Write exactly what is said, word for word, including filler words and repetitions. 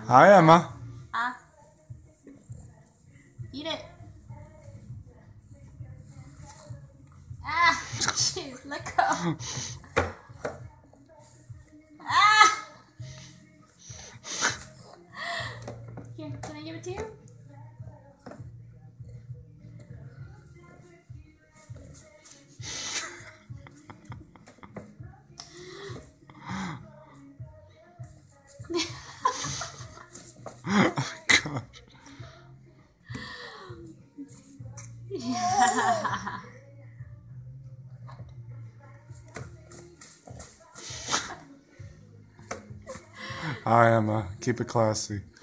Hi, Emma. Huh? Eat it. Ah, jeez, let go. Ah! Here, can I give it to you? Oh, gosh. Yeah. Hi, Emma. Keep it classy.